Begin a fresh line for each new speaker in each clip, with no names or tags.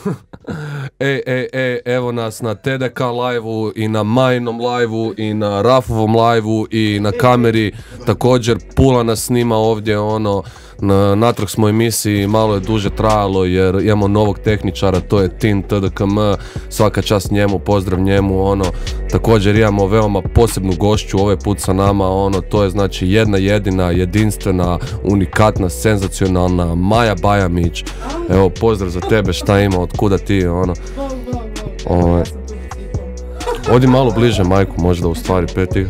Evo nas na TDK live-u i na Majnom live-u i na Rafovom live-u i na kameri. Također Pula nas snima ovdje, natrag smo emisiji, malo je duže trajalo jer imamo novog tehničara, to je Tin TDKM, svaka čast njemu, pozdrav njemu, također imamo veoma posebnu gošću ovaj put sa nama, to je znači jedna jedina, jedinstvena, unikatna, senzacionalna Maja Bajamić. Evo, pozdrav za tebe, šta ima, otkuda ti, Odi malo bliže majku, možda u stvari,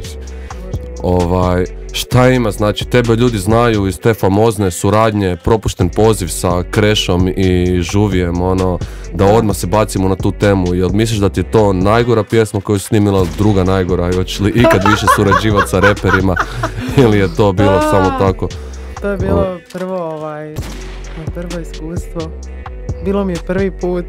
šta ima, znači tebe ljudi znaju iz te famozne suradnje, propušten poziv sa Krešom i Žuvijem, da odmah se bacimo na tu temu. Jel misliš da ti je to najgora pjesma koju si snimila, druga najgora, i hoće li ikad više surađivati sa reperima ili je to bilo samo tako?
To je bilo prvo iskustvo. Bilo mi je prvi put.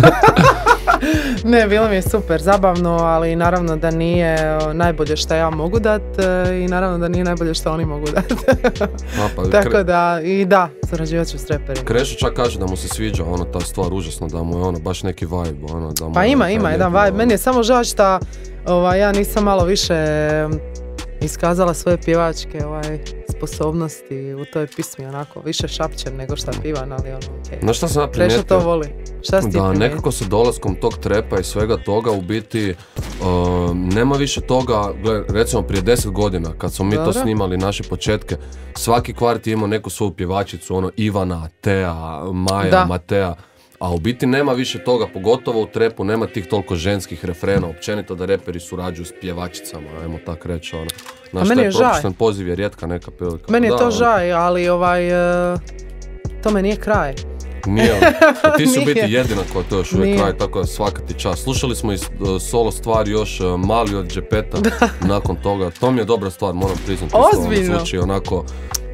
Ne, bilo mi je super zabavno, ali naravno da nije najbolje što ja mogu dat i naravno da nije najbolje što oni mogu dat. Tako da, i da, surađivat ću s reperima.
Krešo čak kaže da mu se sviđa ta stvar užasno, da mu je baš neki vibe.
Pa ima jedan vibe, meni je samo žao što ja nisam malo više iskazala svoje pjevačke sposobnosti u toj pismi, više šapćem nego šta pivan, ali
No šta sam ja primijetio?
Krešo to voli. Šta si ti primijetio?
Da, nekako sa dolaskom tog trepa i svega toga u biti nema više toga, recimo prije 10 godina kad smo mi to snimali, naše početke, svaki kvart je imao neku svoju pjevačicu, Ivana, Teja, Maja, Mateja. A u biti nema više toga, pogotovo u trepu, nema tih toliko ženskih refrena, općenito da reperi surađuju s pjevačicama, ajmo tak reći, Znaš, taj propušten poziv je rijetka neka prilika.
Meni je to žaj, ali tome nije kraj.
Nije, a ti si u biti jedina koja to još uvijek kraj, tako da svaka ti čast. Slušali smo i solo stvari još Mali od Džepeta nakon toga, to mi je dobra stvar, moram priznati.
Ozbiljno?
Zvuči onako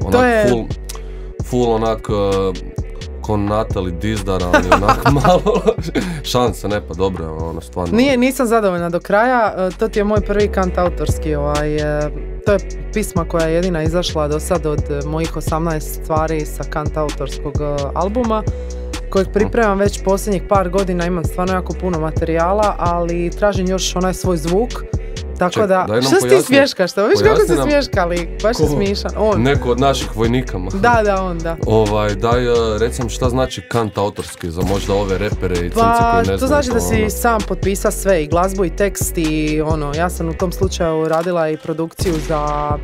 full Natali Dizdar, ali onako malo šanse, ne pa dobro, stvarno.
Nisam zadovoljna do kraja, to ti je moj prvi kant autorski, to je pisma koja je jedina izašla do sad od mojih 18 stvari sa kant autorskog albuma, kojeg pripremam već posljednjih par godina, imam stvarno jako puno materijala, ali tražim još onaj svoj zvuk. Tako da, što si ti smješkaš to? Viš kako si smješkali, baš je smišan.
Neko od naših vojnika.
Da, on, da.
Daj, recimo šta znači kant autorski za možda ove repere i cince koji ne znaju.
To znači da si sam potpisao sve, i glazbu i tekst i ja sam u tom slučaju radila i produkciju za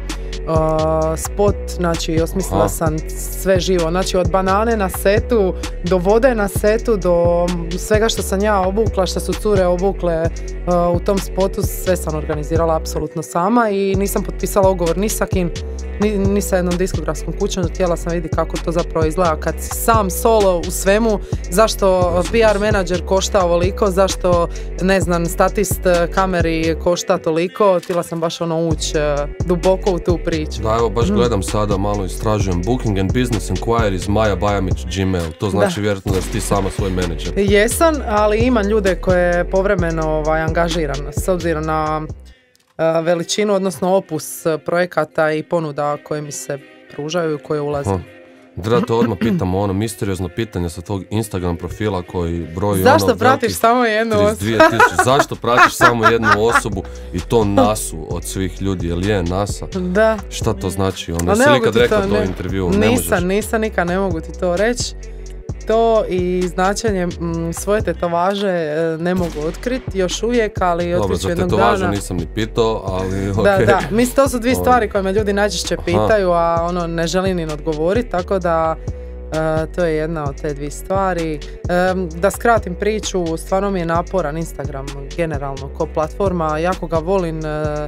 spot, znači osmislila sam sve živo, znači od banane na setu, do vode na setu, do svega što sam ja obukla, što su cure obukle u tom spotu, sve sam organizirala apsolutno sama i nisam potpisala ugovor ni sa kim, ni sa jednom diskografskom kućom, htjela sam vidjeti kako to zapravo izgleda kad si sam solo u svemu, zašto PR menadžer košta ovoliko, zašto, ne znam, statist kameri košta toliko, htjela sam baš ući duboko u tu priču.
Da, evo, baš gledam sada, malo istražujem, Booking and Business Inquiries, Maja Bajamić, Gmail, to znači vjerojatno da si ti sama svoj menadžer.
Jesam, ali imam ljude koje povremeno angažiram, s obzirom na veličinu, odnosno opus projekata i ponuda koje mi se pružaju i koje ulazim.
Da te odmah pitamo misteriozno pitanje sa tvog Instagram profila koji broji
zašto pratiš samo jednu osobu?
Zašto pratiš samo jednu osobu i to Nasu od svih ljudi, jel je Nasa?
Da.
Šta to znači? Jesi li ikad rekao to u intervju?
Nisam nikad, ne mogu ti to reći. To i značenje svoje tetovaže ne mogu otkriti još uvijek, ali otkriću jednog dana. Dobro, za tetovažu
nisam ni pitao, ali okej.
Da, mislim, to su dvije stvari koje me ljudi najčešće pitaju, a ne želim ni odgovoriti, tako da to je jedna od te dvije stvari. Da skratim priču, stvarno mi je naporan Instagram generalno ko platforma, jako ga volim.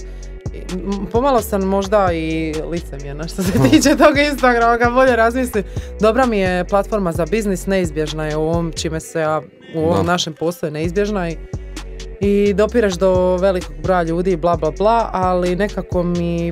Pomalo sam možda i licemjerna što se tiče tog Instagrama, kad bolje razmislim. Dobra mi je platforma za biznis, neizbježna je u ovom čime se ja u ovom našem poslu je neizbježna i dopireš do velikog broja ljudi bla bla bla, ali nekako mi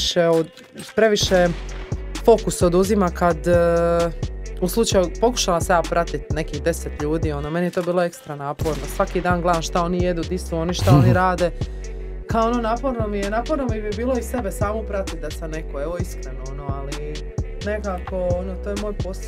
previše fokus oduzima kad u slučaju pokušala se ja pratiti nekih 10 ljudi, meni je to bilo ekstra naporno. Svaki dan gledam šta oni jedu, di su oni, šta oni rade. Kao naporno mi bi bilo i sebe samu pratiti da sam neko, evo iskreno, ali nekako, to je moj posao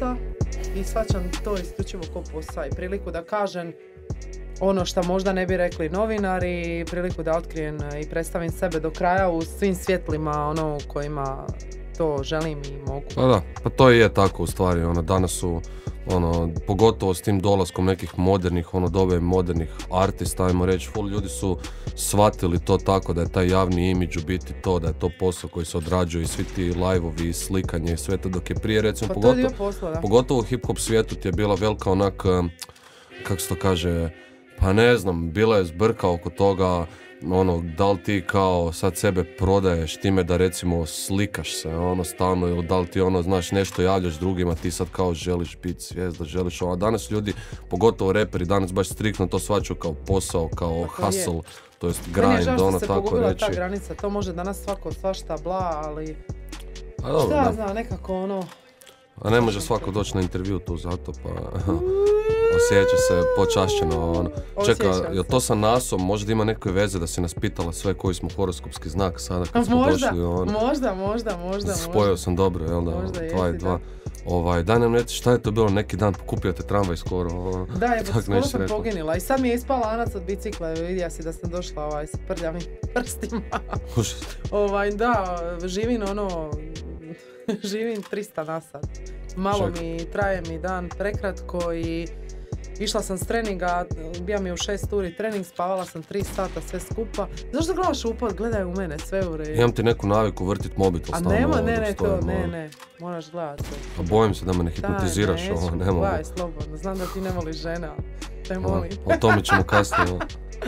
i shvaćam to isključivo ko posao i priliku da kažem ono što možda ne bi rekli novinari, priliku da otkrijem i predstavim sebe do kraja u svim svjetlima ono u kojima to želim i mogu.
Pa da, pa to je tako u stvari, danas su pogotovo s tim dolaskom nekih modernih, dobe modernih artista, ajmo reći, full ljudi su shvatili to tako da je taj javni imidž u biti to, da je to posao koji se odrađuje i svi ti live-ovi, slikanje i sve to, dok je prije recimo, pogotovo u hip-hop svijetu ti je bila velika onak, kako se to kaže, pa ne znam, bila je zbrka oko toga, da li ti kao sad sebe prodaješ time da recimo slikaš se stalno ili da li ti znaš nešto javljaš drugima, ti sad kao želiš biti zvijezda, želiš danas ljudi, pogotovo reperi, danas baš striktno to shvaćaju kao posao, kao hustle, to jest grind, tako reći. Meni je žao što se pogubila ta
granica, to može danas svako svašta bla, ali
šta
ja znam, nekako
A ne može svako doći na intervju tu zato, pa osjeća se počašćeno. Čeka, je to sa nasom, možda ima neke veze da si nas pitala sve koji smo horoskopski znak sada kad smo došli.
Možda.
Spojio sam dobro, jel da?
Možda
2 i 2. Daj nam reći šta je to bilo neki dan, pokupio te tramvaj skoro.
Da, skoro sam poginila i sad mi je ispala lanac od bicikla, vidio si da sam došla s prljavim prstima. Da, živim živim 300 na sat. Malo mi traje mi dan prekratko i išla sam s treninga, bija mi u 6 uri trening, spavala sam 3 sata sve skupa. Zašto gledaš upad? Gledaj u mene, sve u redu.
Imam ti neku naviku vrtit mobitel stalno.
A nema, ne, moraš gledati.
A bojim se da me ne hipnotiziraš.
Neću, gledaj slobodno, znam da ti ne voliš žena, te molim.
O tome ćemo kasnije.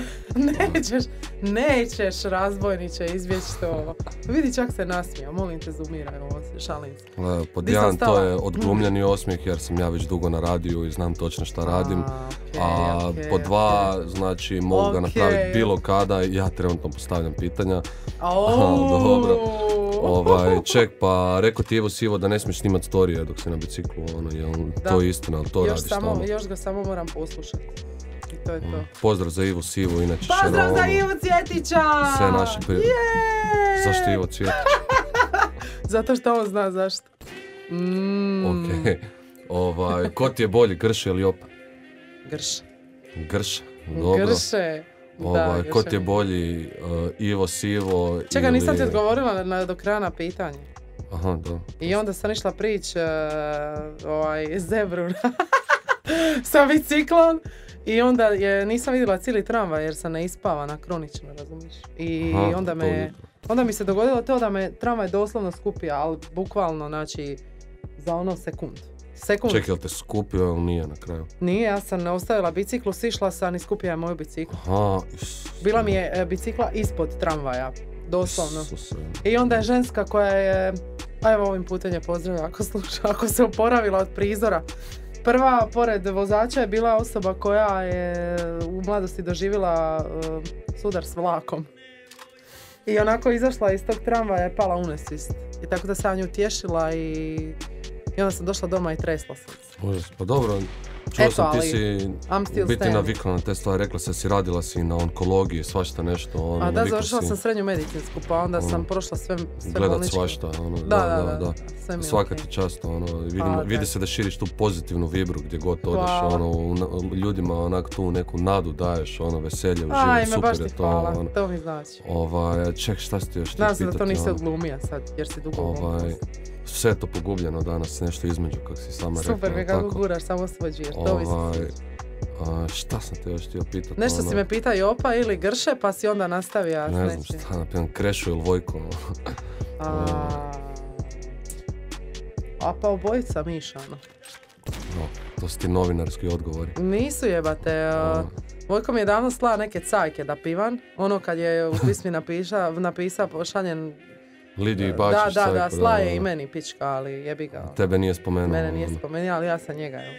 Nećeš razbojniče izbjeći to. Vidi, čak se nasmija, molim te, zumiraj, ovo se šalim.
Pod jedan to je odglumljeni osmijeh jer sam ja već dugo na radiju i znam točno šta radim. Pod dva, znači mogu ga napraviti bilo kada, ja trenutno postavljam pitanja. Dobro. Ček, pa rekao ti Ivo Sivo da ne smiješ snimat storije dok si na biciklu, to je istina, ali to radiš tamo.
Još ga samo moram poslušati. To je to.
Pozdrav za Ivu Sivu, inače
pozdrav za Ivu Cvjetića!
Sve naše prijatelje. Zašto Ivo Cvjetić?
Zato što on zna zašto.
Ok. Ko ti je bolji, Grše ili Jopa? Grše, dobro.
Grše.
Ko ti je bolji, Ivo Sivo?
Čekaj, nisam ti odgovorila do kraja na pitanje.
Aha, da.
I onda sam išla prići zebru sa biciklom. I onda nisam vidjela cijeli tramvaj jer sam neispavana kronično, razumiješ? I onda mi se dogodilo to da me tramvaj doslovno skupio, ali bukvalno, znači, za sekund.
Čekaj, li te skupio ili nije na kraju?
Nije, ja sam ostavila biciklu, sišla sam i skupio je moju biciklu. Bila mi je bicikla ispod tramvaja, doslovno. I onda je ženska koja je, evo ovim putem je pozdravila ako sluša, ako se oporavila od prizora. Prva, pored vozača, je bila osoba koja je u mladosti doživjela sudar s vlakom. I onako izašla iz tog tramvaja je pala u nesvijest. I tako da sam nju tješila i onda sam došla doma i tresla sam se.
Pa dobro, čuo sam ti si biti navikla na te stvari, rekla se si radila si na onkologiji, svašta nešto.
Da, završila sam srednju medicinsku, pa onda sam prošla sve bolničke.
Gledat svašta, da. Svaka ti čast, vidi se da širiš tu pozitivnu vibru gdje god odeš, ljudima onak tu neku nadu daješ, veselje u život, super
baš ti hvala, to mi znači.
Ček, šta si ti još ti
pitati?
Znam
da to nisi odglumija sad, jer si dugo glumila.
Sve je to pogubljeno danas, nešto između, kako si sama rekla.
Super, me kako guraš, samo svođiješ, to misliš.
Šta sam te još htio pitati?
Nešto si me pitao Jopa ili Grše, pa si onda nastavio.
Ne znam šta, napijem Krešu ili Vojko.
Pa obojica Mišano.
To su ti novinarski odgovori.
Nisu jebate. Vojko mi je davno slao neke cajke da pivan. Ono kad je u pismi napisao pošaljen
Lidiji Bačić.
Da, slaje i meni pička, ali jebi ga.
Tebe nije spomenuo.
Mene nije spomenuo, ali ja sam njega, evo.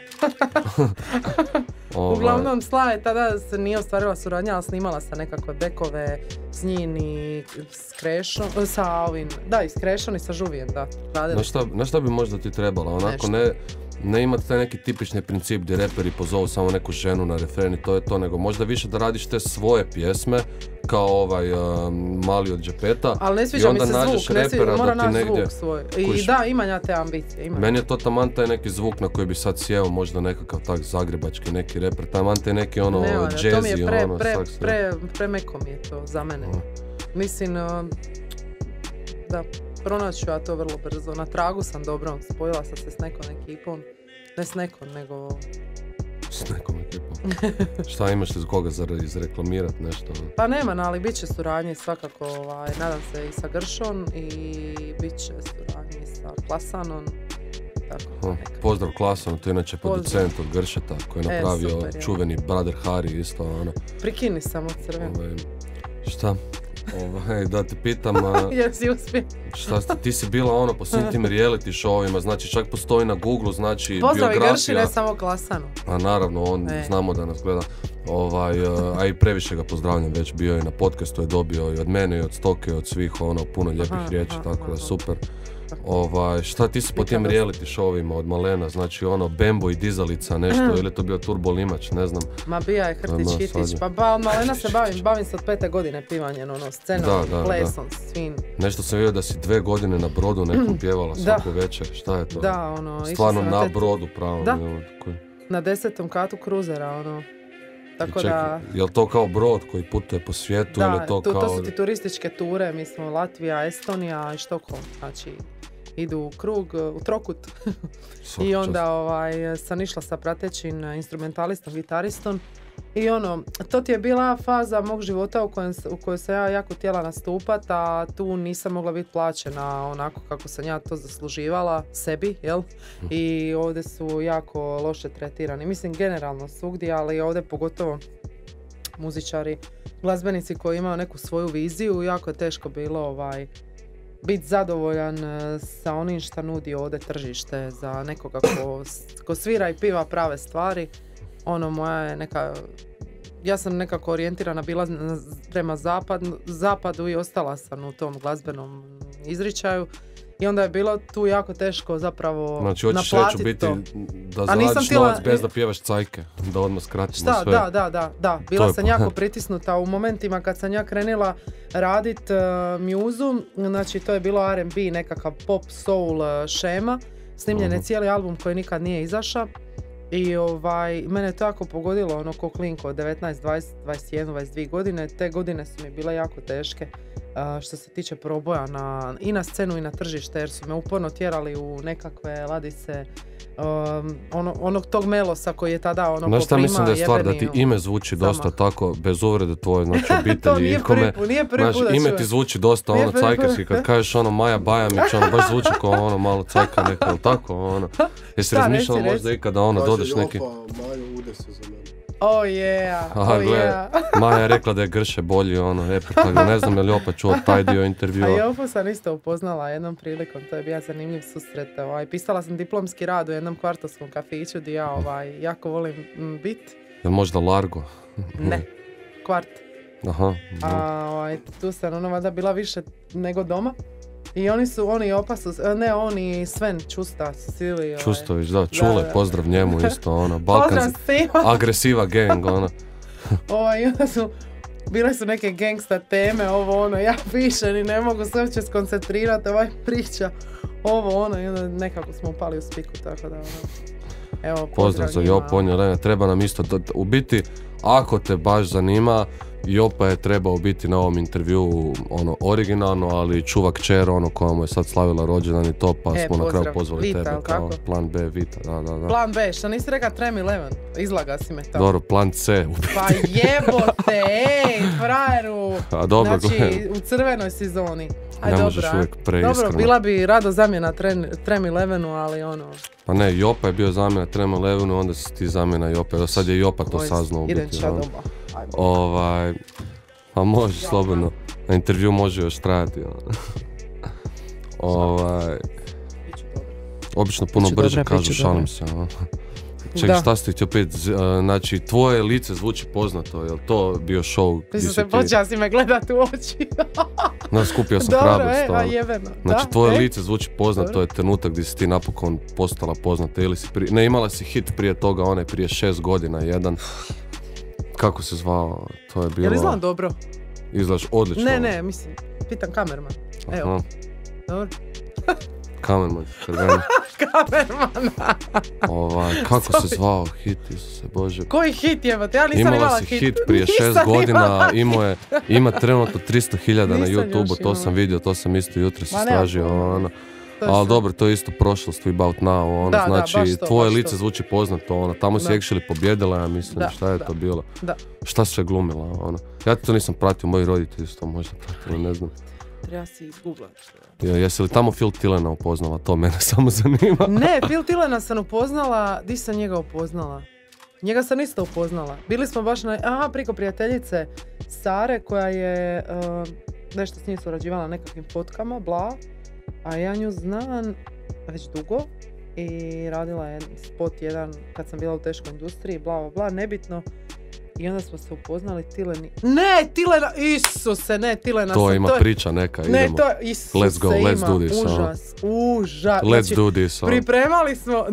Uglavnom, slaje, tada se nije ostvarila suradnja, ali snimala sam nekakve bekove s njim i s Krešom, sa ovim, da, i s Krešom i sa Žuvijem, da.
Na šta bi možda ti trebala? Onako ne imati taj neki tipični princip gdje reperi pozovu samo neku ženu na refren i to je to, nego možda više da radiš te svoje pjesme, kao ovaj Mali od Džepeta.
Ali ne sviđa mi se zvuk, mora naš zvuk svoj. I da, imam ja te ambicije.
Meni je to taman taj neki zvuk na koji bi sad sjeo možda nekakav tak zagrebački neki reper, taman taj neki ono jazzy,
to mi je premeko mi je to za mene. Mislim, da, pronaću ja to vrlo brzo. Na tragu sam dobro, spojila sam se s nekom ekipom. Ne s nekom, nego...
S nekom ekipom? Šta imaš iz koga za izreklamirat nešto?
Pa nema, ali bit će suradnje svakako, nadam se i sa Gršom i bit će suradnje i sa Klasanom. Tako,
pozdrav Klasanu, to je inače producent od Gršeta koji je napravio super, čuveni Brother Hari isto. Ono.
Prikini samo crveno.
Šta? Da te pitam,
jesi uspio?
Šta ti si bila ono po svim tim reality showima, znači čak postoji na Google, znači
pozdrav
biografija.
Pozdrav i Grši, ne samo Klasanu.
A naravno, on znamo da nas gleda, a i previše ga pozdravljam, već bio je na podcastu, je dobio i od mene i od Stoke i od svih ono puno lijepih riječi, tako da super. Šta ti si po tim reality showima od malena, znači ono Bembo i dizalica nešto, ili je to bio Turbo Limač, ne znam.
Ma bija je Hrtić Hitić, pa od malena se bavim se od 5. godine pivanjem, scenom, plesom, svim.
Nešto sam vidio da si 2 godine na brodu nekom pjevala svaku večer, šta je to?
Da,
stvarno na brodu pravo.
Da, na 10. katu kruzera, tako čekaj, da...
Je li to kao brod koji putuje po svijetu ili je to kao...
Da, to su ti turističke ture, mi smo Latvija, Estonija i Štokholm, znači idu u krug, u trokut. I onda sam išla sa pratećim instrumentalistom, gitaristom i to ti je bila faza mog života u kojoj sam ja jako htjela nastupat, a tu nisam mogla biti plaćena onako kako sam ja to zasluživala sebi, jel? I ovdje su jako loše tretirani. Mislim generalno svugdje, ali ovdje pogotovo muzičari, glazbenici koji imaju neku svoju viziju, jako je teško bilo biti zadovoljan sa onim što nudi ovdje tržište za nekoga ko svira i piva prave stvari. Moja je neka... Ja sam nekako orijentirana bila prema zapadu i ostala sam u tom glazbenom izričaju. I onda je bilo tu jako teško zapravo
naplatiti to. Znači hoćeš biti da zaradiš novac bez da pjevaš cajke, da odmah skratimo sve.
Da. Bila sam jako pritisnuta u momentima kad sam ja krenila radit mjuzu, znači to je bilo R&B, nekakav pop, soul šema, snimljen je cijeli album koji nikad nije izašao. I mene je to jako pogodilo, ko klinko od 19, 20, 21, 22 godine. Te godine su mi bile jako teške što se tiče proboja i na scenu i na tržište, jer su me uporno tjerali u nekakve ladice onog tog melosa koji je tada poprima.
Znaš šta mislim da je stvar, da ti ime zvuči dosta tako, bez uvrede tvoje, znači obitelji i ikome.
Nije prvi put da
ime ti zvuči dosta cajkerski, kad kažeš Maja Bajamić, baš zvuči kao malo cajka neka, ili tako, Jesi razmišljala možda ikada dodeš neki...
Maju ude se za mene.
Oh yeah.
Maja je rekla da je Grše bolji, tako ne znam je li opet čuo taj dio intervjua.
A i Jopu sam isto upoznala jednom prilikom, to je bio zanimljiv susret. Pisala sam diplomski rad u jednom kvartovskom kafiću gdje ja jako volim biti.
Je možda Largo?
Ne, kvart.
Aha.
Tu sam valjda bila više nego doma. I oni Sven Čusta su sili...
Čustović, da, Čule, pozdrav njemu isto, Balkan, agresiva gang,
I onda bile su neke gangsta teme, ja pišem i ne mogu se uopće skoncentrirati, priča, i onda nekako smo upali u spiku, tako da, evo,
pozdrav za Jopu, treba nam isto, u biti, ako te baš zanima, Jopa je trebao biti na ovom intervjuu originalno, ali čuva kćer koja mu je sad slavila rođendan i to, pa smo na kraju pozvali
Vita,
tebe kao plan B, Vita, da.
Plan B, što nisi rekao Trem 11, izlaga si me tamo.
Dobro, plan C.
Pa jebote, frajeru,
a dobro,
znači u crvenoj sezoni.
Ne možeš uvijek preiskreno.
Dobro, bila bi rado zamjena Trem 11, ali
Pa ne, Jopa je bio zamjena Trem 11, onda si ti zamjena Jopa, sad je Jopa to saznao u biti.
Idem doba.
Pa može slobodno, na intervju može još trajati. Obično puno brže kažu, šalim se. Čekaj, šta si ti htio piti? Znači, tvoje lice zvuči poznato, je li to bio show?
Mislim se počela si me gledat u oči.
No, skupio sam hrabrost.
Jebeno.
Znači, tvoje lice zvuči poznato, to je trenutak gdje si ti napokon postala poznata. Ili si ne, imala si hit prije toga, onaj prije 6 godina, jedan. Kako se zvao? To je bilo...
Jel izgledam dobro?
Izgledaš odlično.
Ne, mislim, pitam kamerman. Evo. Dobro.
Kamerman, crveni.
Kamermana.
Kako se zvao hit, Isuse Bože.
Koji hit je? Ja nisam imala
si hit prije 6 godina, ima trenutno 300.000 na YouTube-u, to sam vidio, to sam isto jutro se istražio, ali dobro, to je isto prošlost, we about now, znači tvoje lice zvuči poznato, tamo si actually pobjedila, ja mislim, šta je to bilo? Šta si sve glumila, ja to nisam pratio, moji roditelji su to možda pratili, ne znam.
Treba si izgooglat.
Jesi li tamo Phil Tillena upoznala? To mene samo zanima.
Ne, Phil Tillena sam upoznala. Di sam njega upoznala? Njega sam isto upoznala. Bili smo baš priko prijateljice Sare koja je nešto s njim surađivala na nekakvim fotkama, bla. A ja nju znam već dugo i radila je spot jedan kad sam bila u teškoj industriji, bla, bla, nebitno. I onda smo se upoznali, Tilena, Isuse, Tilena.
To ima priča neka, idemo.
Ne, to, Isuse,
let's do this.
Užas.
Let's do this.
Pripremali smo,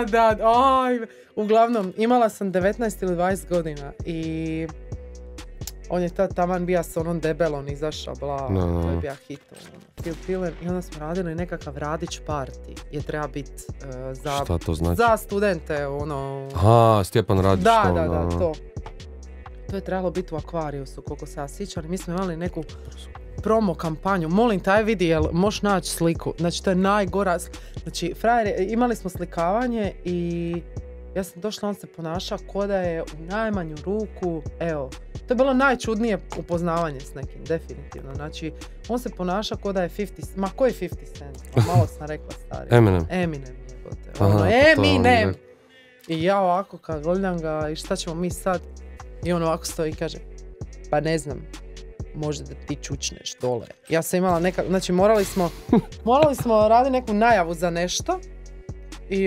uglavnom, imala sam 19 ili 20 godina i on je taman bija s onom debelom izašao, bla, to je bija hit. Phil Tillen, i onda smo radili nekakav radić party, je treba biti za studente,
Stjepan Radić.
Da, to. To je trebalo biti u Aquariusu, koliko se ja sjećam. Mi smo imali neku promo kampanju. Molim, taj vidi, jel možeš naći sliku. Znači, to je najgora. Znači, imali smo slikavanje i ja sam došla, on se ponaša ko da je u najmanju ruku, evo. To je bilo najčudnije upoznavanje s nekim, definitivno. Znači, on se ponaša ko da je 50... Ma, ko je 50 Cent? Malo sam rekla stari.
Eminem
je. Eminem! I ja ovako, kad gledam ga, i šta ćemo mi sad? I on ovako stoji i kaže, pa ne znam, možda da ti čučneš dole. Ja sam imala znači morali smo raditi neku najavu za nešto i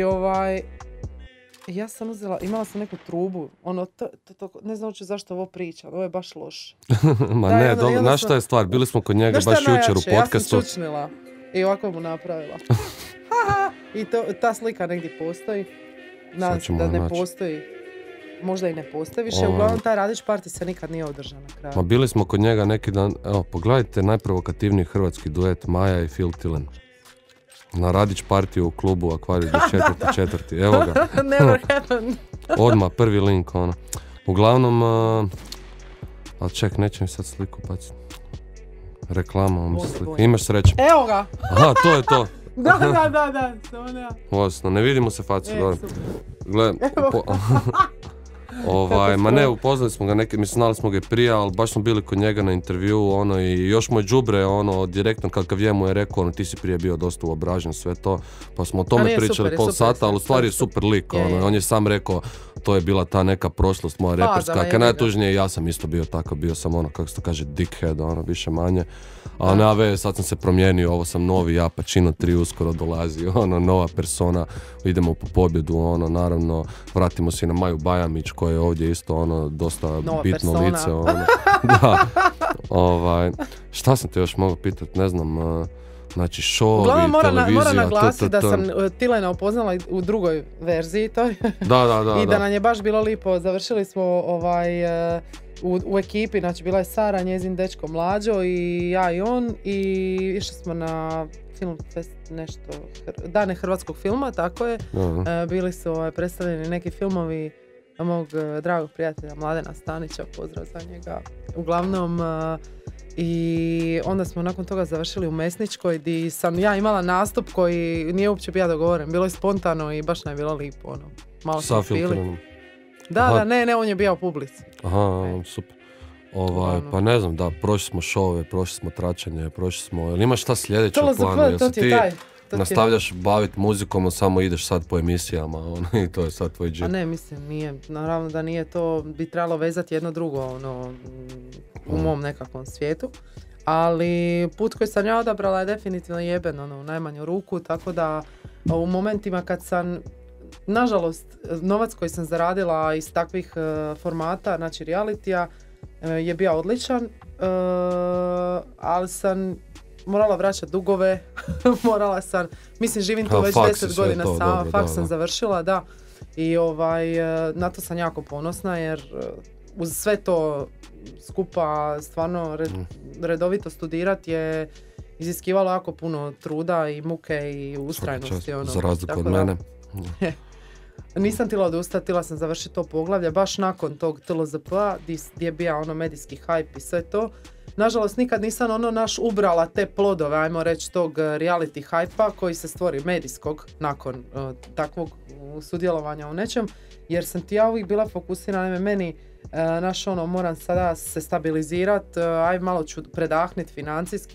ja sam imala sam neku trubu, ne znam uopće zašto ovo pričam, ovo je baš loše.
Znaš šta je stvar, bili smo kod njega baš jučer u podcastu.
Ja sam čučnila i ovako mu napravila. I ta slika negdje postoji, nadam se da ne postoji. Možda i ne postoji više, uglavnom taj radić party se nikad nije održao na kraju.
Ma bili smo kod njega neki dan, evo pogledajte najprovokativniji hrvatski duet Maja i Phil Tillen. Na radić partiju u klubu Aquarius 4. Evo ga.
Never happened.
Odmah, prvi link, Uglavnom, ali ček, neće mi sad sliku baciti. Reklama, imaš sreće.
Evo ga.
Aha, to je to.
Da.
Osno, ne vidimo se facu, dobro. Gle, ma ne, upoznali smo ga neki, mislim, znali smo ga i prije, ali baš smo bili kod njega na intervju, i još moj đubre, direktno kakav je mu je rekao, ti si prije bio dosta uobražen, sve to, pa smo o tome pričali pol sata, ali u stvari je super lik, on je sam rekao, to je bila ta neka prošlost moja reperska, kad najtužnije, ja sam isto bio tako, bio sam kako se to kaže, dickhead, više manje, a sad sam se promijenio, ovo sam novi, ja Pacino 3 uskoro dolazi, nova persona, idemo po pobjedu, naravno, vratimo se i na Maju Bajamić, koja je ovdje isto dosta nova bitno persona. Lice, da, šta sam te još mogao pitati, ne znam, znači show-ovi, televizija,
moram naglasiti da sam Tilena upoznala u drugoj verziji toj.
Da.
I da nam je baš bilo lipo, završili smo u ekipi, znači bila je Sara, njezin dečko Mlađo i ja i on i išli smo na film fest, nešto, dane hrvatskog filma, tako je. Bili su predstavljeni neki filmovi mog dragog prijatelja Mladena Stanića, pozdrav za njega. Uglavnom, i onda smo nakon toga završili u Mesničkoj gdje sam ja imala nastup koji nije uopće bio dogovoren, bilo je spontano i baš nam je bilo lipo, malo smo pili. Da, ne, on je bio u publici.
Aha, super. Pa ne znam, da, prošli smo šove, prošli smo tračanje, prošli smo, jel imaš šta sljedeće u planu, jel se ti nastavljaš baviti muzikom, samo ideš sad po emisijama, i to je sad tvoj džip.
A ne, mislim, nije, naravno da nije to, bi trebalo vezati jedno drugo, u mom nekakvom svijetu, ali put koji sam ja odabrala je definitivno jeben, u najmanju ruku, tako da u momentima kad sam nažalost, novac koji sam zaradila iz takvih formata, znači realitija, je bio odličan, ali sam morala vraćati dugove, morala sam, mislim živim tu već 10 godina sama, faks sam završila, da. I na to sam jako ponosna jer uz sve to skupa stvarno redovito studirati je iziskivalo jako puno truda i muke i ustrajnosti.
Za razliku od mene.
Nisam htjela odustati, htjela sam završiti to poglavlje baš nakon tog TLZP-a gdje je bio medijski hype i sve to. Nažalost, nikad nisam ubrala te plodove, ajmo reći, tog reality hype-a koji se stvori medijskog nakon takvog sudjelovanja u nečem, jer sam ti ja uvijek bila fokusirana, meni moram sada se stabilizirati, aj malo ću predahniti financijski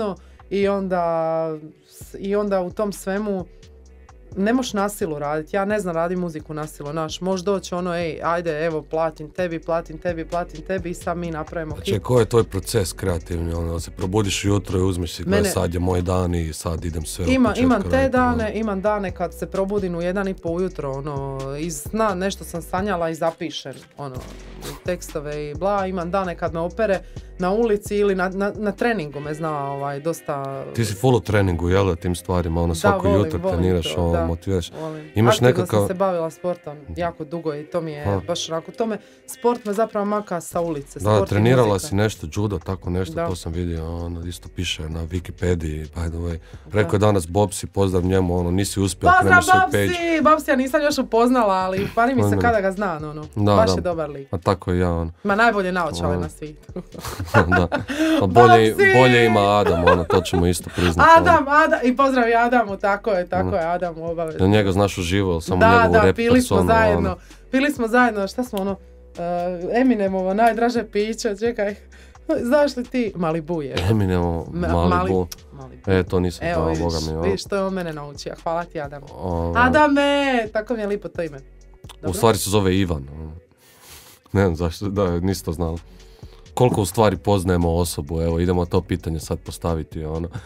i onda u tom svemu ne moš na silu raditi. Ja ne znam radi muziku na silu, možeš doći ajde, evo, platim tebi i sad mi napravimo hit.
Znači, koji je tvoj proces kreativni? Da se probudiš jutro i uzmeš si sad je moj dan i sad idem sve od početka.
Imam te dane, imam dane kad se probudim u 1:30 ujutro, iz sna nešto sam sanjala i zapišem, tekstove i bla. Imam dane kad me opere na ulici ili na treningu me zna dosta...
Ti si full u treningu, jel da, tim stvarima, svako jutro treniraš, motiviraš.
Imaš nekakav... sam se bavila sportom jako dugo i to mi je baš onako, sport me zapravo maka sa ulice.
Da, trenirala si nešto, judo, tako nešto, to sam vidio, isto piše na Wikipediji, by the way. Rekao je danas Bobsi, pozdrav njemu, nisi uspio, krenu svoj page.
Pozdrav Bobsi, ja nisam još upoznala, ali pani mi se kada ga zna, baš je dobar lik.
A tako i ja,
Ma najbolje naočale na svijetu.
Da, bolje ima Adam, to ćemo isto priznati.
Adam, i pozdrav i Adamu, tako je Adam obavezno.
Njega znaš uživo, samo njegovu rap personu.
Pili smo zajedno, šta smo Eminemovo najdraže piće, čekaj, znaš li ti? Malibu je.
Eminemovo, Malibu. To nisam znao, Boga mi.
Vidiš, to je on mene naučio, hvala ti Adam. Adame, tako mi je lipo to ime.
U stvari se zove Ivan. Ne znam zašto, da, nisi to znala. Koliko u stvari poznajemo osobu, evo, idemo to pitanje sad postaviti,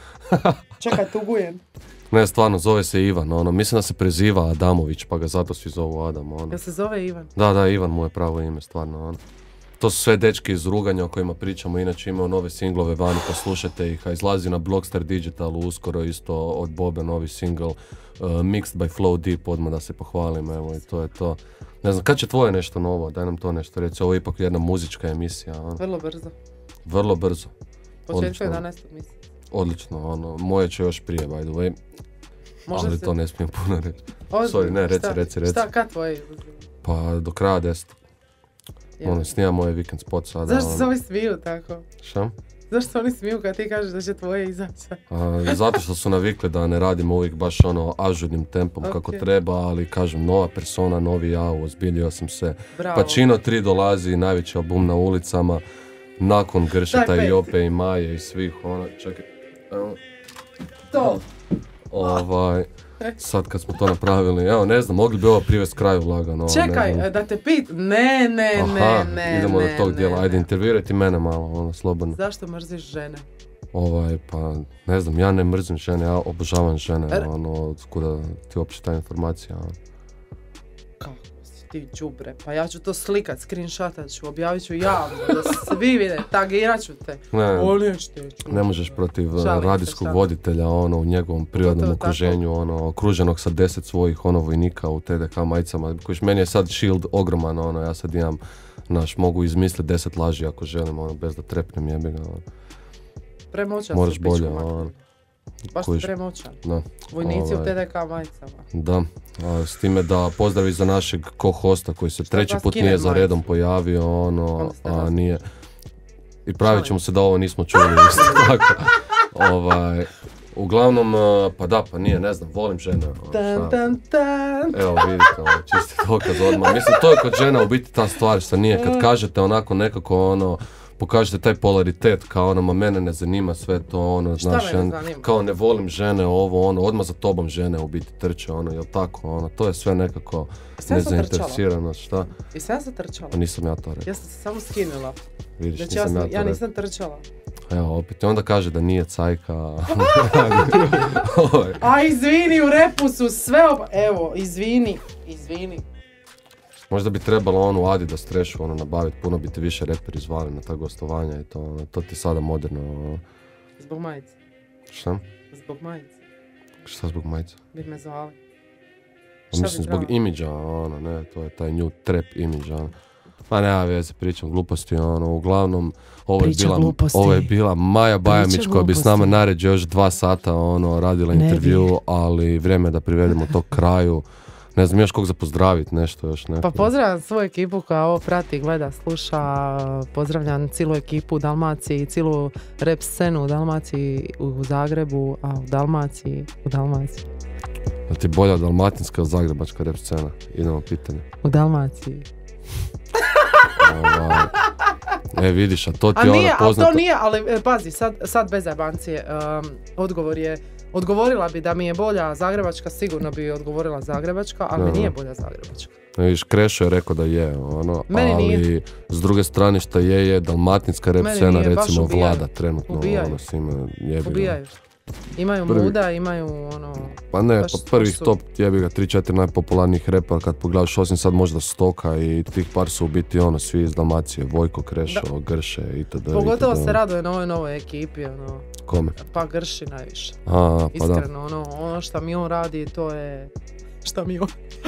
Čekaj, tugujem.
Ne, stvarno, zove se Ivan, mislim da se preziva Adamović, pa ga zato svi zovu Adam,
Jel se zove Ivan?
Da, Ivan mu je pravo ime, stvarno, To su sve dečki iz Ruganja o kojima pričamo, inače imaju nove singlove vani, poslušajte ih, a izlazi na Blockstar Digitalu uskoro isto od Bobe novi single, Mixed by Flow Deep, odmah da se pohvalim, evo, i to je to. Ne znam, kad će tvoje nešto novo, daj nam to nešto reći, ovo je ipak jedna muzička emisija. Vrlo brzo.
Početko 11. mjeseca.
Odlično, moje će još prije, by the way. Ali to ne smijem puno reći. Sorry, ne, reci.
Šta, kad tvoje?
Pa do kraja 10. Snimam moje weekend spot sada.
Zašto se ovi smiju tako?
Šta?
Zašto se oni smiju kad ti kažeš da će tvoje izaći?
Zato što su navikli da ne radimo uvijek baš ažurnim tempom kako treba, ali kažem, nova persona, novi ja, ozbiljio sam se.
Bravo.
Pacino 3 dolazi, najveći album na ulicama, nakon Gršeta i Jope i Maje i svih, čekaj.
To!
Sad kad smo to napravili, evo ne znam, mogli bi ovo privesti kraju lagano.
Čekaj, da te ne.
Idemo do tog dijela, ajde intervjuirajte mene malo, slobodno.
Zašto mrziš žene?
Pa ne znam, ja ne mrzim žene, ja obožavam žene, kuda ti uopće ta informacija.
Kako si ti đubre, pa ja ću to slikat, screenshotat ću, objavit ću javno, da svi vide, tagirat ću te.
Ne možeš protiv radijskog voditelja, u njegovom prirodnom okruženju, okruženog sa 10 svojih vojnika u TDK majicama, kojiš meni je sad shield ogroman, ja sad imam, mogu izmisliti 10 laži ako želim, bez da trepnem jebiga.
Premoćan
moraš bolje,
baš si premoćan. Vojnici u TDK majicama.
Da, s time da pozdravi za našeg co-hosta koji se treći put nije za redom pojavio, a nije. I pravit ćemo se da ovo nismo čuli, isto tako. Uglavnom, pa nije, ne znam, volim žene. Evo vidite, čisti dokaz odmah. Mislim, to je kod žena u biti ta stvar što nije, kad kažete onako nekako pokažete taj polaritet kao ma mene ne zanima sve to, znaš, kao ne volim žene, odmah za tobom žene u biti trče, jel tako, to je sve nekako nezainteresiranost, šta?
I sve ja sam trčala?
Pa nisam ja to rekao.
Ja sam se samo skinula.
Vidiš,
znači, ja nisam trčala.
Evo, opet. I onda kaže da nije cajka.
A izvini, u repu su sve Evo, izvini.
Možda bi trebalo onu Adidas trešu nabaviti, puno bi ti više reperi zvali na ta gostovanja i to ti sada moderno.
Zbog majice.
Šta?
Zbog majice.
Šta zbog majice?
Bi me zvali.
Mislim zbog imidža, ne, to je taj new trap imidž, Pa nema veze, pričam gluposti, uglavnom, ovo je bila Maja Bajamić koja bi s nama naređe još 2 sata, radila intervju, ali vrijeme je da privedemo to kraju. Ne znam, još kog za pozdraviti, nešto još neko.
Pa pozdravljam svoju ekipu koja ovo prati, gleda, sluša, pozdravljam cijelu ekipu u Dalmaciji, cijelu rap scenu u Dalmaciji, u Zagrebu, a u Dalmaciji.
Da ti bolja dalmatinska ili zagrebačka rap scena? Idemo pitanje.
U Dalmaciji.
Vidiš, a to ti je poznato.
A to nije, ali pazi, sad bez zajebancije, odgovorila bi da mi je bolja zagrebačka, sigurno bi odgovorila zagrebačka, ali nije bolja zagrebačka.
Vidiš, Krešo je rekao da je, ali nije. S druge strane šta je dalmatinska rap scena, recimo vlada trenutno.
Ubijaju. Imaju muda, imaju
Pa ne, pa prvih top jebi ga 3-4 najpopularnijih repera kad pogledaš, osim sad možda Stoka i tih par su u biti svi iz Dalmacije, Vojko, Krešo, Grše itd.
Pogotovo se raduje na ovoj novoj ekipi,
Kome?
Pa Grši najviše.
Pa
iskreno, ono što mi on radi, to je... Šta mi on...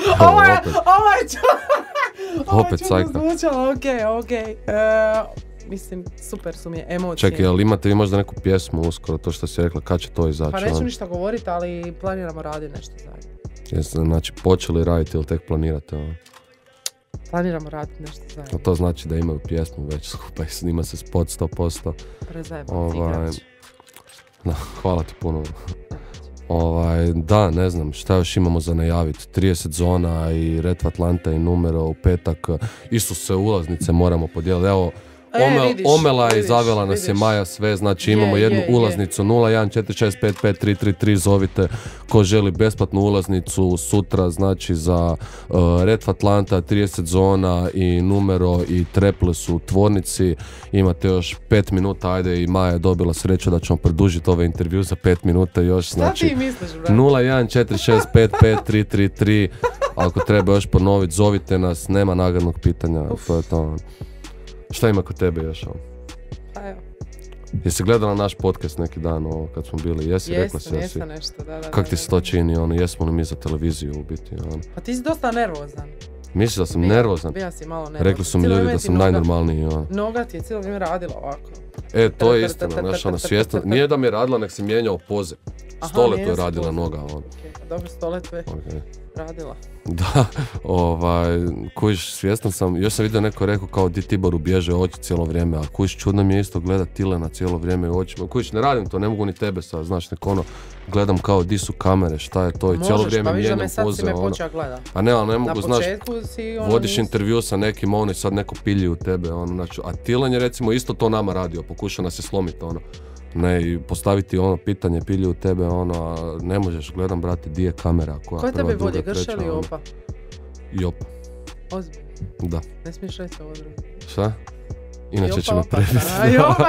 Opet cajka.
Okej. Mislim, super su mi emocije.
Čekaj, ali imate vi možda neku pjesmu uskoro, to što si rekla, kad će to izaći?
Pa neću ništa govoriti, ali planiramo raditi nešto zajedno.
Jeste, znači, počeli raditi ili tek planirate?
Planiramo raditi nešto zajedno.
To znači da imaju pjesmu već skupaj, snima se spot 100%.
Prezajebam ti igrač.
Hvala ti puno. Da, ne znam, šta još imamo za najaviti? 30 zona i Red Atlanta i numero u petak. Isuse, ulaznice moramo podijeliti. Evo, Omela je zavela nas je Maja sve, znači imamo jednu ulaznicu 014655333, zovite ko želi besplatnu ulaznicu sutra, znači za Red Atlanta, 30 zona i numero i treple su u tvornici, imate još 5 minuta, ajde, i Maja je dobila sreću da ćemo produžiti ovaj intervju za 5 minuta još, znači 014655333, ako treba još ponoviti, zovite nas, nema nagradnog pitanja, to je to. Šta ima kod tebe još?
Pa evo.
Jesi gledala naš podcast neki dan kad smo bili?
Jesam nešto, da.
Kak ti se to čini, jesmo li mi za televiziju u biti?
Pa ti si dosta nervozan.
Misliš da sam nervozan?
Bija si malo nervozan.
Rekli su mi ljudi da sam najnormalniji.
Noga ti je cijelo vrijeme radila ovako.
To je istina, znaš, svjesno. Nije da mi je radila, nek se mijenjao poze. Stoletu je radila noga.
Dobro, Stoletu je radila.
Da, kužiš, svjestan sam, još sam vidio neko rekao kao di Tiboru bježe oči cijelo vrijeme, a kužiš, čudno mi je isto gledat Tilena cijelo vrijeme u očima, kužiš, ne radim to, ne mogu ni tebe sad, znaš, neko gledam kao di su kamere, šta je to i cijelo vrijeme mijenjam poze,
sad si me počeo gledat.
A ne, ali ne mogu, znaš, vodiš
nisi...
intervju sa nekim, i sad neko pilji u tebe, znači, a Tilen je recimo isto to nama radio, pokuša nas je slomiti, ne, i postaviti pitanje pilje u tebe, a ne možeš, gledam, brate, di je kamera koja
prva,
druga,
tebe bolje,
treća,
Grša ili Jopa?
Jopa.
Ozbiljno?
Da.
Ne smiješ reći ovo drugo.
Šta? Inače će me prevesti.
Jopa,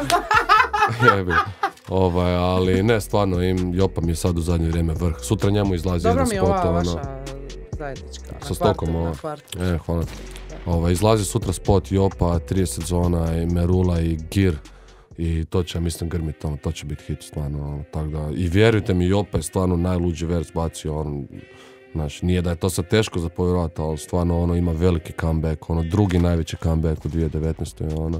ali ne, stvarno, Jopa mi je sad u zadnje vrijeme vrh. Sutra njemu izlazi jedan spot.
Dobro mi je ova vaša zajednička.
Sa Stokom, hvala. Izlazi sutra spot Jopa, 30 zona i Merula i Gir. I to će, ja mislim, grmiti, to će biti hit, stvarno, tako da, i vjerujte mi, Jopa je stvarno najluđi vers bacio, znači, nije da je to sad teško za povjerovati, ali stvarno, ima veliki comeback, drugi najveći comeback u 2019.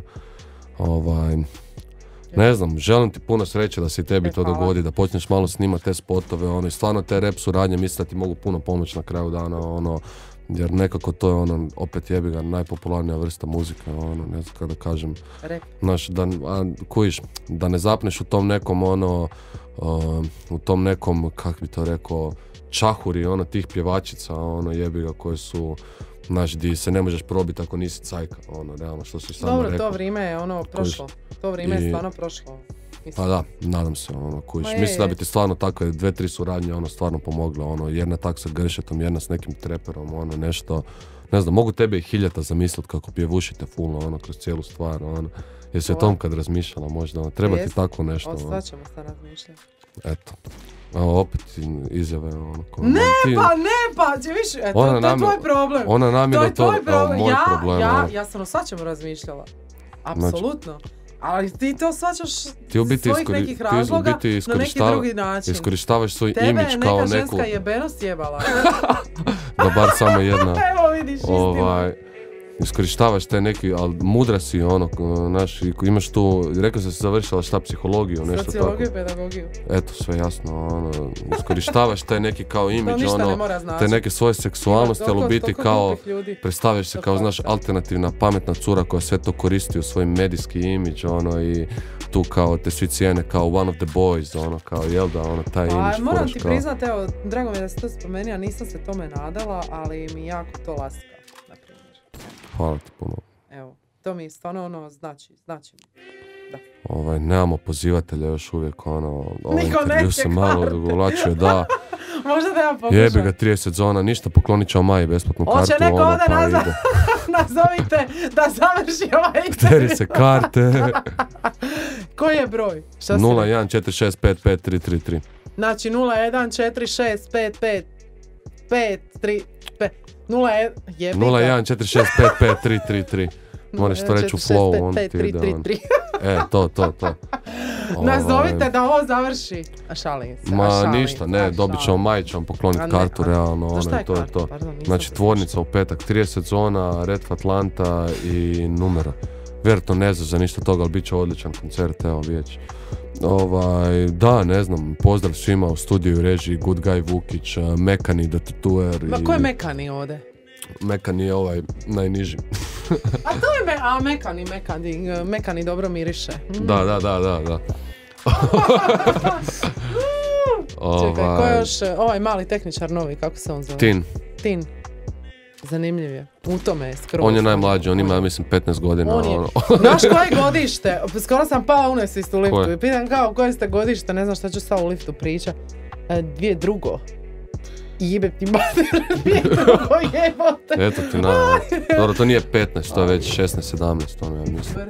Ne znam, želim ti puno sreće da se i tebi to dogodi, da počneš malo snimati te spotove, i stvarno te rap suradnje, mislim da ti mogu puno pomoći na kraju dana, jer nekako to je opet jebi ga, najpopularnija vrsta muzike, ne znam kada kažem. Znaš, da ne zapneš u tom nekom, u tom nekom, kak bi to rekao, čahuri, tih pjevačica, jebi ga, koje su, znaš, di se ne možeš probiti ako nisi cajka, realno, što si samo rekao.
Dobro, to vrijeme je prošlo, to vrijeme je stvarno prošlo.
Pa da, nadam se, mislim da bi ti stvarno takve 2-3 suradnje, stvarno pomogle, jedna tak sa Gršetom, jedna s nekim treperom, nešto, Ne znam, mogu tebe i hiljata zamisliti kako pjevušite fulno, ono, kroz cijelu stvar, ono. Jesi o tom kad razmišljala možda, ono, treba ti tako nešto, ono.
Sad ćemo sad razmišljati.
Eto. Evo, opet izjave, ono, ko...
Ne pa, će više, to je tvoj problem.
Ona namjerno to,
tvoj problem.
moj problem.
Ja sam o svačemu razmišljala. Apsolutno. Ali ti to svačaš svojih nekih razloga na neki drugi način.
Iskorištavaš svoj imidž kao neku...
Tebe neka ženska jebenost jebala.
Da bar samo jedna.
Evo vidiš istinu.
Iskorištavaš te neki, ali mudra si, ono, znaš, imaš tu, rekao sam da si završila šta, psihologiju, nešto tako.
Sociologiju, pedagogiju.
Eto, sve jasno, ono, iskorištavaš te neki kao imidž, ono, te neke svoje seksualnosti, ali u biti kao, predstavljaš se kao, znaš, alternativna, pametna cura koja sve to koristi u svoj medijski imidž, ono, i tu kao te svi cijene kao one of the boys, ono, kao, jel da, ono, taj imidž.
Moram ti priznat, evo, drago mi je da si to spomenula, nisam se tome nadala, ali mi jako to laska.
Hvala ti puno.
Evo, to mi stvarno ono znači. Da.
Nemamo pozivatelja još uvijek, ono,
Niko neće
se malo odugovlačio, da.
Možda da ja pokušam.
Jebi ga 30 zona, ništa, poklonit će Maji besplatnu kartu.
Hoće neko ovdje nazovite da završi ovaj intervju.
Teri se karte.
Koji je broj?
014655333.
Znači 014655553.
014655333. Moraš to reći u flow, on ti ide on. To.
Nazovite da ovo završi. Šalim se.
Ništa, ne, dobit ćemo Maji, ćemo pokloniti kartu, realno, ono, i to je to. Znači, tvornica u petak, 30 zona, Red Atlanta i numero. Vjerojatno ne za ništa toga, ali bit će odličan koncert, evo, vijeć. Da, ne znam, pozdrav svima u studiju, režiji, Good Guy Vukić, Mekani, The Tatuer.
Ma ko je Mekani ovdje?
Mekani je ovaj najniži.
A to je Mekani dobro miriše.
Da.
Čekaj, ko je još, ovaj mali tehničar novi, kako se on zove? Tin. Zanimljiv je. U tome je skroz.
On je najmlađi, on ima, mislim, 15 godina.
Znaš koje godište? Skoro sam pala u nesvijest u liftu. I pitan kao koje ste godište, ne znam šta ću sad u liftu priča. 2002. Jebe ti mater, 2002. jebote.
Eto ti dobro, to nije 15, to je već 16-17, ono ja mislim.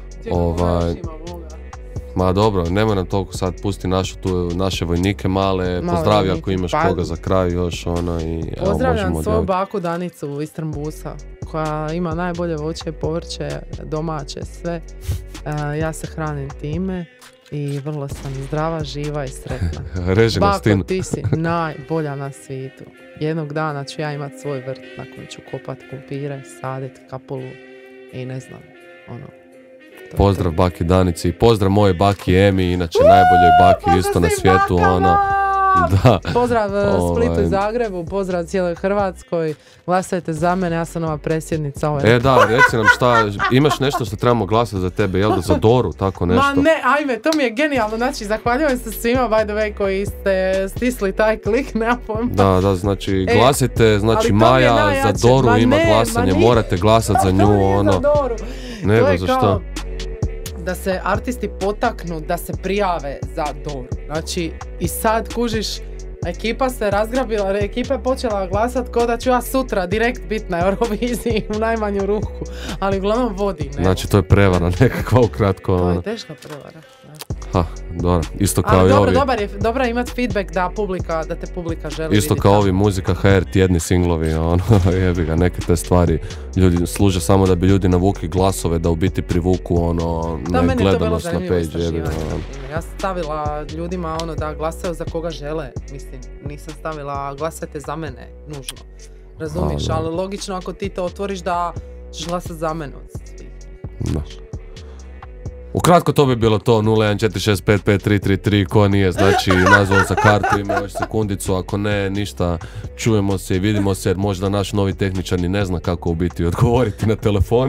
Ma dobro, nemoj nam toliko sad, pusti naše vojnike male, pozdravi ako imaš koga za kraj još, ono, i evo,
pozdravljam svoju baku Danicu iz Trnbusa, koja ima najbolje voće, povrće, domaće, sve. Ja se hranim time i vrlo sam zdrava, živa i sretna. Bako, ti si najbolja na svijetu. Jednog dana ću ja imat svoj vrt na kojem ću kopat kumpire, sadit kapulu i ne znam, ono.
Pozdrav baki Danici, pozdrav moje baki Emi, inače najboljoj baki isto na svijetu, ono. Da.
Pozdrav Splitu i Zagrebu, pozdrav cijeloj Hrvatskoj, glasajte za mene, ja sam nova predsjednica ove.
Da, reci nam šta, imaš nešto što trebamo glasati za tebe, jel da, za Doru, tako nešto?
Ma ne, ajme, to mi je genijalno, znači zahvaljujem se svima, by the way, koji ste stisli taj klik, nema pojma.
Da, znači glasite, znači Maja za Doru ima glasanje, morate glasati za nju, ono. Nego za što?
Da se artisti potaknu da se prijave za Doru. Znači, i sad kužiš, ekipa se razgrabila, ekipa je počela glasat ko da ću ja sutra direkt bit na Euroviziji u najmanju ruku, ali uglavnom vodim.
Znači, to je prevara nekakva ukratko.
To je teška prevara.
Dobro, isto kao i ovi.
Dobro je imat feedback da te publika želi vidjeti.
Isto kao ovi Muzika HR tjedni singlovi, ono, jebi ga, neke te stvari ljudi služe samo da bi ljudi navukli glasove, da u biti privuku, ono, gledanost na page, jebi ga.
Ja sam stavila ljudima, ono, da glasaju za koga žele, mislim, nisam stavila glasajte za mene, nužno. Razumiješ, ali logično ako ti to otvoriš da ćeš glasati za mene od svih.
Da. Ukratko to bi bilo to, 014655333, ko nije, znači nazvao za kartu, ima još sekundicu, ako ne, ništa, čujemo se i vidimo se, jer možda naš novi tehničar ni ne zna kako u biti odgovoriti na telefon,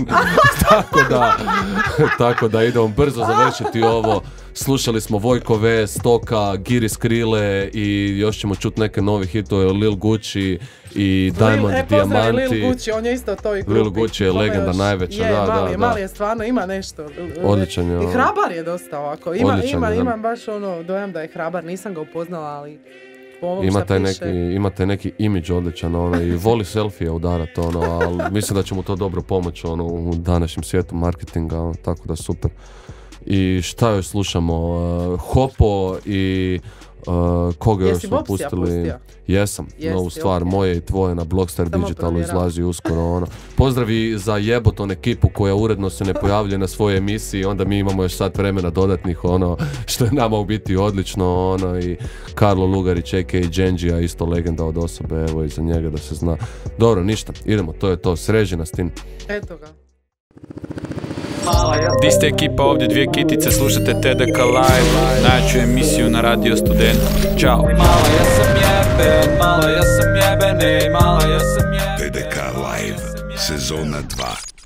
tako da idemo brzo završiti ovo. Slušali smo Vojko V, Stoka, Giri Skrile i još ćemo čuti neke nove hitove, Lil Gucci i Diamond Diamanti.
Lil Gucci, on je isto to i grupi.
Lil Gucci je legenda najveća, da.
Mali je stvarno, ima nešto.
Odličan je.
I hrabar je dosta ovako. Imam baš ono dojam da je hrabar, nisam ga upoznala, ali ovom
ima
šta
taj
piše.
ima taj neki imidž odličan, ono, i voli selfije udarat, ono, ali mislim da će mu to dobro pomoći, ono, u današnjem svijetu marketinga, ono, tako da super. I šta još slušamo? Hopo i koga još
Jesi
smo
Bobsija
pustili?
pustio?
Jesam,
Jesi,
novu stvar,
ok.
moje i tvoje na Blockstar
Samo
Digitalu
provjeravam.
izlazi uskoro, ono. Pozdravi za jeboton ekipu koja uredno se ne pojavljuje na svojoj emisiji, onda mi imamo još sat vremena dodatnih, ono, što je nama u biti odlično, ono, i Karlo Lugarić, a.k.a. Genji, isto legenda od osobe, evo i za njega da se zna. Dobro, ništa, idemo, to je to, sreži nas tim.
Eto ga.
Di ste ekipa, ovdje dvije kitice, slušate TDK Live, najjaču emisiju na Radio Student. Ćao.
Mala ja sam jeben, mala ja sam jebeni, mala ja sam jeben.
TDK Live, sezona 2.